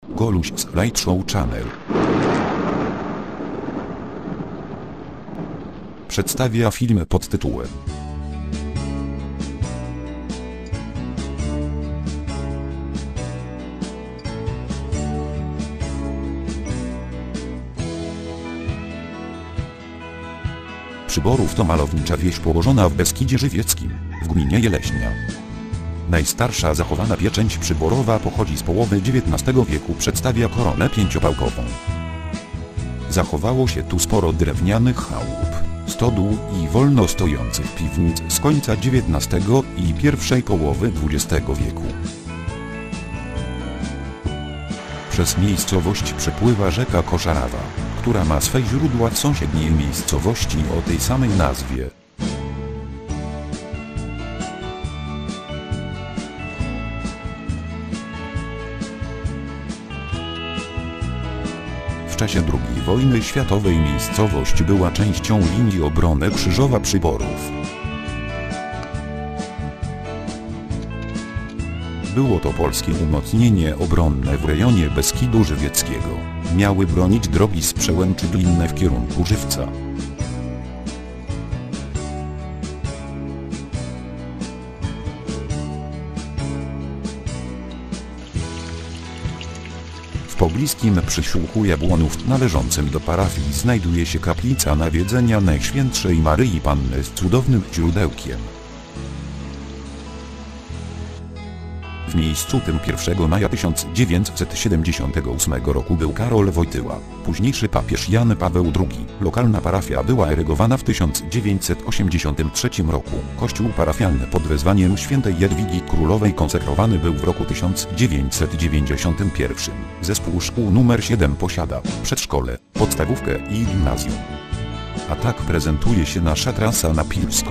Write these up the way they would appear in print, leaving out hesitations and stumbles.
Goluś Slideshow Channel przedstawia film pod tytułem Przyborów to malownicza wieś położona w Beskidzie Żywieckim, w gminie Jeleśnia. Najstarsza zachowana pieczęć przyborowa pochodzi z połowy XIX wieku, przedstawia koronę pięciopałkową. Zachowało się tu sporo drewnianych chałup, stodół i wolno stojących piwnic z końca XIX i pierwszej połowy XX wieku. Przez miejscowość przepływa rzeka Koszarawa, która ma swe źródła w sąsiedniej miejscowości o tej samej nazwie. W czasie II wojny światowej miejscowość była częścią linii obrony Krzyżowa Przyborów. Było to polskie umocnienie obronne w rejonie Beskidu Żywieckiego. Miały bronić drogi z Przełęczy Glinne w kierunku Żywca. W pobliskim Przysiłku Jabłonów należącym do parafii znajduje się kaplica Nawiedzenia Najświętszej Maryi Panny z cudownym źródełkiem. W miejscu tym 1 maja 1978 roku był Karol Wojtyła, późniejszy papież Jan Paweł II. Lokalna parafia była erygowana w 1983 roku. Kościół parafialny pod wezwaniem świętej Jadwigi Królowej konsekrowany był w roku 1991. Zespół szkół nr 7 posiada przedszkole, podstawówkę i gimnazjum. A tak prezentuje się nasza trasa na Pilsko.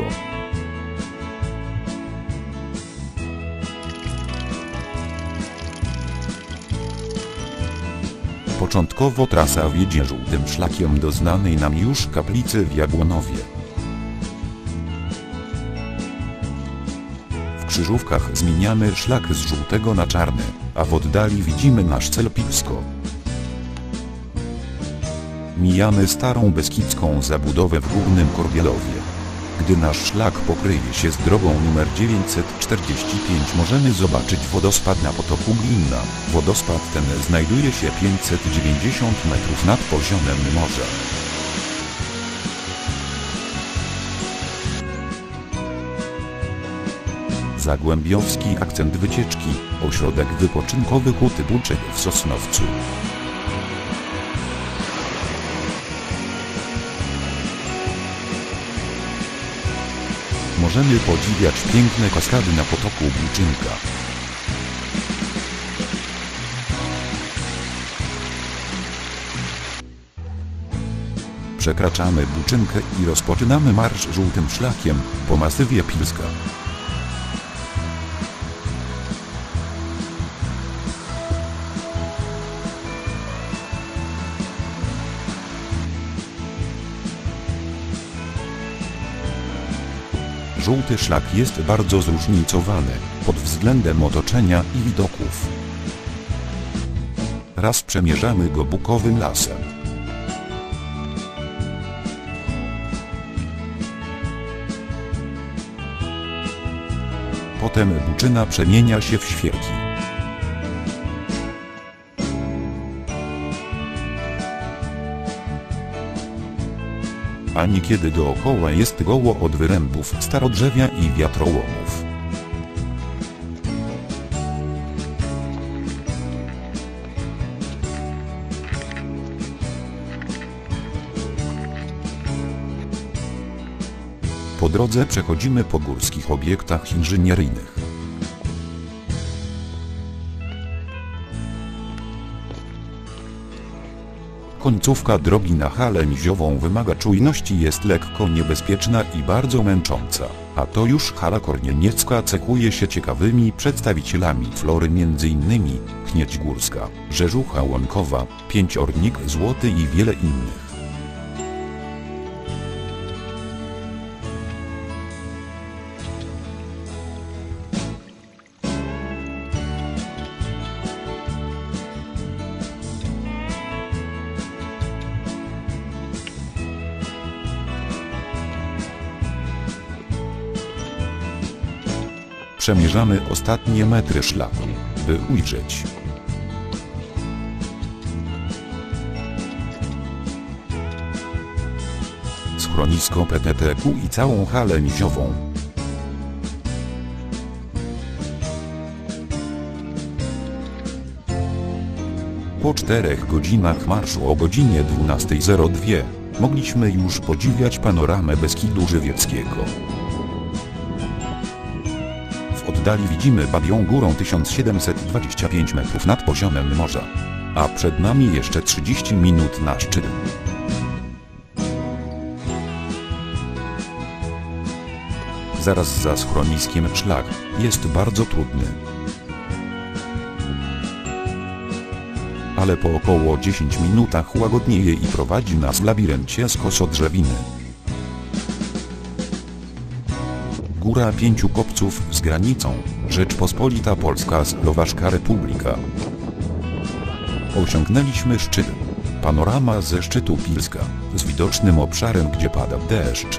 Początkowo trasa wiedzie żółtym szlakiem do znanej nam już kaplicy w Jabłonowie. W krzyżówkach zmieniamy szlak z żółtego na czarny, a w oddali widzimy nasz cel Pilsko. Mijamy starą beskidzką zabudowę w Górnym Korbielowie. Gdy nasz szlak pokryje się z drogą nr 945, możemy zobaczyć wodospad na potoku Glinna. Wodospad ten znajduje się 590 metrów nad poziomem morza. Zagłębiowski akcent wycieczki, ośrodek wypoczynkowy Huty Buczek w Sosnowcu. Możemy podziwiać piękne kaskady na potoku Buczynka. Przekraczamy Buczynkę i rozpoczynamy marsz żółtym szlakiem po masywie Pilska. Żółty szlak jest bardzo zróżnicowany pod względem otoczenia i widoków. Raz przemierzamy go bukowym lasem. Potem Buczyna przemienia się w świerki. A niekiedy dookoła jest goło od wyrębów starodrzewia i wiatrołomów. Po drodze przechodzimy po górskich obiektach inżynieryjnych. Końcówka drogi na Halę Miziową wymaga czujności, jest lekko niebezpieczna i bardzo męcząca, a to już Hala Kornieniecka cechuje się ciekawymi przedstawicielami flory, m.in. Knieć Górska, Rzeżucha Łąkowa, Pięciornik Złoty i wiele innych. Przemierzamy ostatnie metry szlaku, by ujrzeć schronisko PTTQ i całą halę miziową. Po 4 godzinach marszu o godzinie 12:02 mogliśmy już podziwiać panoramę Beskidu Żywieckiego. W oddali widzimy Babią Górą 1725 metrów nad poziomem morza. A przed nami jeszcze 30 minut na szczyt. Zaraz za schroniskiem szlak jest bardzo trudny. Ale po około 10 minutach łagodnieje i prowadzi nas w labiryncie z kosodrzewiny. Góra 5 kopców z granicą Rzeczpospolita Polska Słowacka Republika. Osiągnęliśmy szczyt. Panorama ze szczytu Pilska, z widocznym obszarem, gdzie pada deszcz.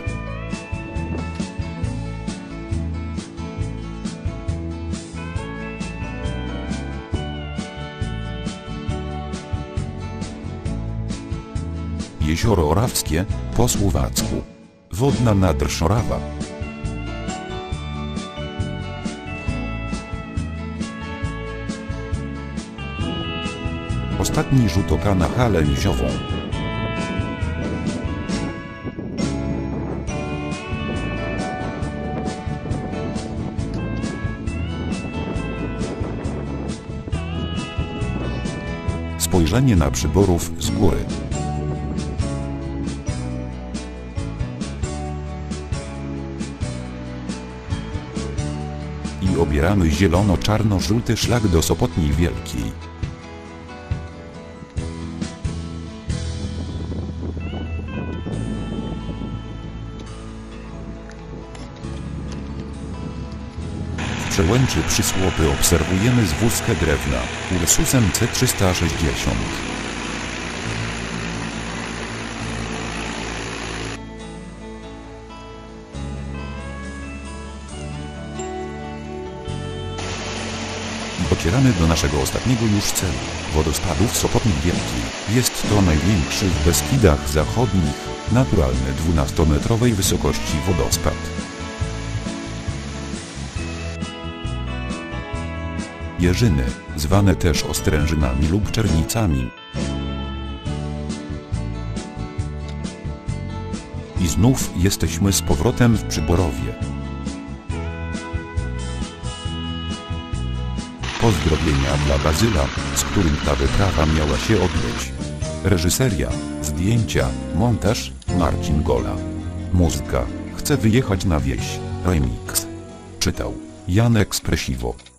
Jezioro Orawskie, po słowacku. Wodna Nadrz Orawa. Ostatni rzut oka na halę miziową. Spojrzenie na przyborów z góry. I obieramy zielono-czarno-żółty szlak do Sopotni Wielkiej. W przełęczy Przysłopy obserwujemy zwózkę drewna Ursusem C360. Docieramy do naszego ostatniego już celu, wodospadu w Sopotni Wielkiej. Jest to największy w Beskidach Zachodnich, naturalny 12-metrowej wysokości wodospad. Jeżyny, zwane też ostrężynami lub czernicami. I znów jesteśmy z powrotem w Przyborowie. Pozdrowienia dla Bazyla, z którym ta wyprawa miała się odbyć. Reżyseria, zdjęcia, montaż, Marcin Gola. Muzyka, Chcę wyjechać na wieś, remix. Czytał Jan Ekspresivo.